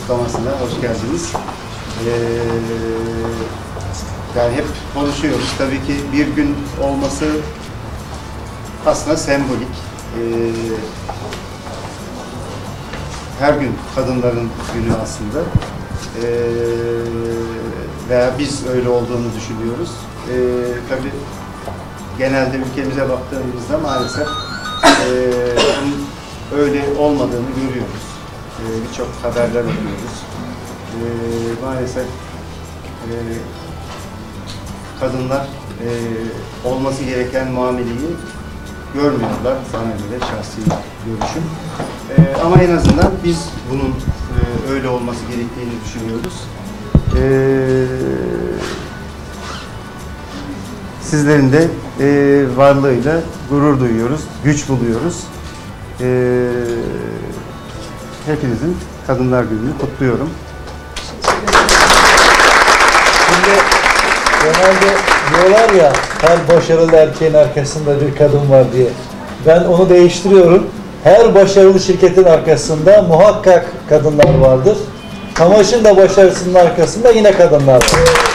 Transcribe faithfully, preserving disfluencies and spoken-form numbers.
kutlamasına hoş geldiniz. Ee, yani hep konuşuyoruz. Tabii ki bir gün olması aslında sembolik. Ee, her gün kadınların günü aslında. Ee, veya biz öyle olduğunu düşünüyoruz. Ee, tabii genelde ülkemize baktığımızda maalesef e, öyle olmadığını görüyoruz. E, Birçok haberler okuyoruz. E, maalesef e, kadınlar e, olması gereken muameleyi görmüyorlar. Bana göre şahsi görüşüm. E, ama en azından biz bunun e, öyle olması gerektiğini düşünüyoruz. E, Sizlerin de e, varlığıyla gurur duyuyoruz, güç buluyoruz. E, hepinizin Kadınlar Günü'nü kutluyorum. Şimdi genelde diyorlar ya, her başarılı erkeğin arkasında bir kadın var diye. Ben onu değiştiriyorum. Her başarılı şirketin arkasında muhakkak kadınlar vardır. Kamaş'ın da başarısının arkasında yine kadınlar var.